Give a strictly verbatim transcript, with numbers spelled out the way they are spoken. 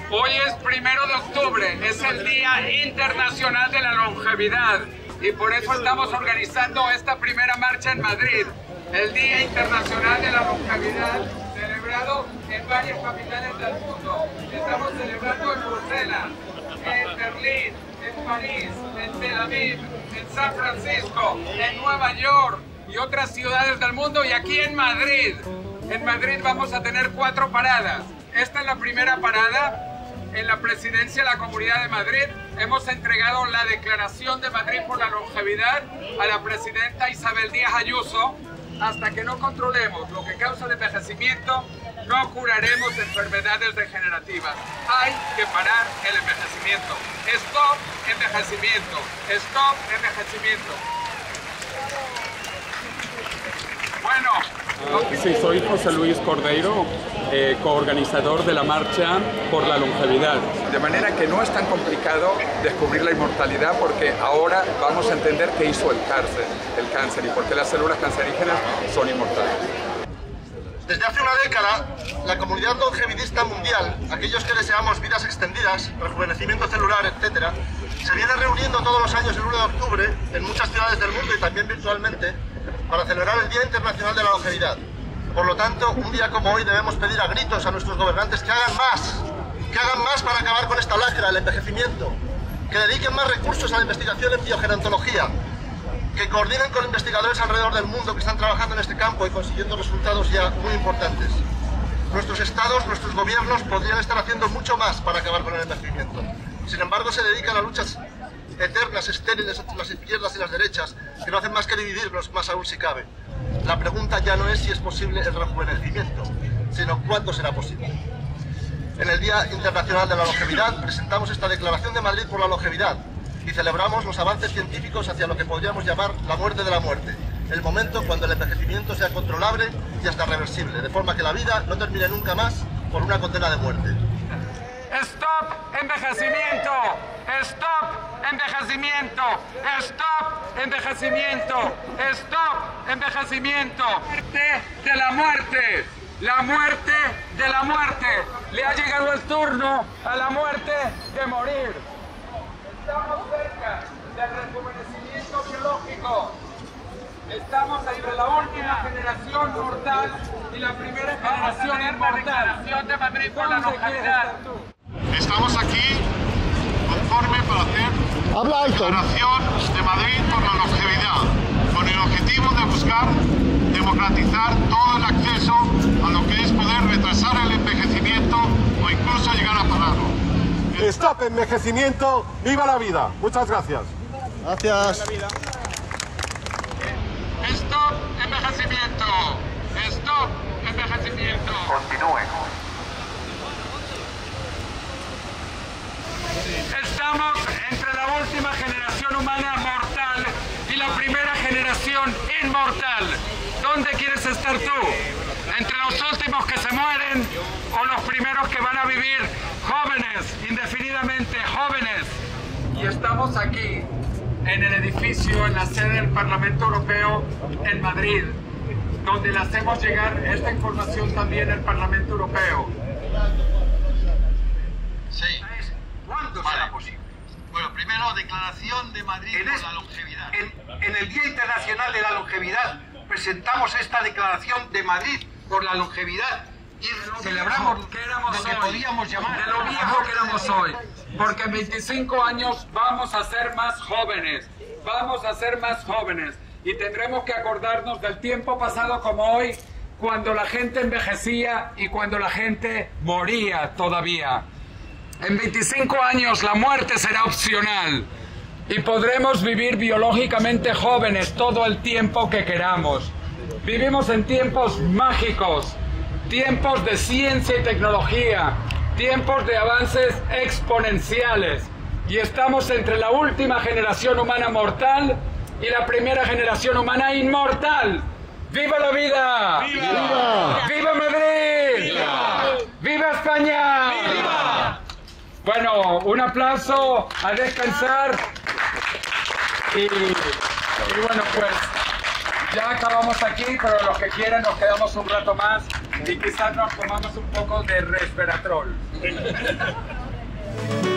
Hoy es primero de octubre, es el Día Internacional de la Longevidad y por eso estamos organizando esta primera marcha en Madrid, el Día Internacional de la Longevidad, celebrado en varias capitales del mundo. Estamos celebrando en Bruselas, en Berlín, en París, en Tel Aviv, en San Francisco, en Nueva York y otras ciudades del mundo, y aquí en Madrid. En Madrid vamos a tener cuatro paradas. Esta es la primera parada. En la presidencia de la Comunidad de Madrid hemos entregado la Declaración de Madrid por la Longevidad a la presidenta Isabel Díaz Ayuso. Hasta que no controlemos lo que causa el envejecimiento, no curaremos enfermedades degenerativas. Hay que parar el envejecimiento. Stop envejecimiento. Stop envejecimiento. Bueno. Sí, soy José Luis Cordeiro, eh, coorganizador de la Marcha por la Longevidad. De manera que no es tan complicado descubrir la inmortalidad, porque ahora vamos a entender qué hizo el cáncer, el cáncer y por qué las células cancerígenas son inmortales. Desde hace una década, la comunidad longevidista mundial, aquellos que deseamos vidas extendidas, rejuvenecimiento celular, etcétera, se viene reuniendo todos los años el uno de octubre en muchas ciudades del mundo y también virtualmente para celebrar el Día Internacional de la Longevidad. Por lo tanto, un día como hoy debemos pedir a gritos a nuestros gobernantes que hagan más, que hagan más para acabar con esta lacra, el envejecimiento, que dediquen más recursos a la investigación en biogerontología, que coordinen con investigadores alrededor del mundo que están trabajando en este campo y consiguiendo resultados ya muy importantes. Nuestros estados, nuestros gobiernos podrían estar haciendo mucho más para acabar con el envejecimiento. Sin embargo, se dedican a luchas eternas, estériles entre las izquierdas y las derechas, que no hacen más que dividirnos, más aún si cabe. La pregunta ya no es si es posible el rejuvenecimiento, sino cuándo será posible. En el Día Internacional de la Longevidad presentamos esta Declaración de Madrid por la Longevidad y celebramos los avances científicos hacia lo que podríamos llamar la muerte de la muerte, el momento cuando el envejecimiento sea controlable y hasta reversible, de forma que la vida no termine nunca más por una condena de muerte. ¡Stop envejecimiento! ¡Stop envejecimiento! ¡Stop envejecimiento! ¡Stop envejecimiento! ¡Muerte de la muerte! ¡La muerte de la muerte! Le ha llegado el turno a la muerte de morir. Estamos cerca del rejuvenecimiento biológico. Estamos entre la última generación mortal y la primera generación inmortal. De Madrid por la longevidad. Estamos aquí conforme para hacer la Declaración de Madrid por la Longevidad, con el objetivo de buscar democratizar todo el acceso a lo que es poder retrasar el envejecimiento o incluso llegar a pararlo. Stop envejecimiento, viva la vida. Muchas gracias. Gracias. Stop envejecimiento. Stop envejecimiento. Continúen. Estamos entre la última generación humana mortal y la primera generación inmortal. ¿Dónde quieres estar tú? ¿Entre los últimos que se mueren o los primeros que van a vivir jóvenes, indefinidamente jóvenes? Y estamos aquí, en el edificio, en la sede del Parlamento Europeo en Madrid, donde le hacemos llegar esta información también al Parlamento Europeo. Sí. ¿Cuándo Vale. será posible? Bueno, primero, Declaración de Madrid En, por es- la Longevidad. en- en el Día Internacional de la Longevidad presentamos esta Declaración de Madrid por la Longevidad y celebramos que éramos lo que hoy, podíamos llamar de lo viejo que éramos hoy, porque en veinticinco años vamos a ser más jóvenes, vamos a ser más jóvenes y tendremos que acordarnos del tiempo pasado como hoy, cuando la gente envejecía y cuando la gente moría todavía. En veinticinco años la muerte será opcional y podremos vivir biológicamente jóvenes todo el tiempo que queramos. Vivimos en tiempos mágicos, tiempos de ciencia y tecnología, tiempos de avances exponenciales y estamos entre la última generación humana mortal y la primera generación humana inmortal. ¡Viva la vida! ¡Viva! ¡Viva Madrid! ¡Viva! ¡Viva España! ¡Viva! Bueno, un aplauso, a descansar y, y bueno, pues ya acabamos aquí, pero los que quieran nos quedamos un rato más y quizás nos tomamos un poco de resveratrol. Chao.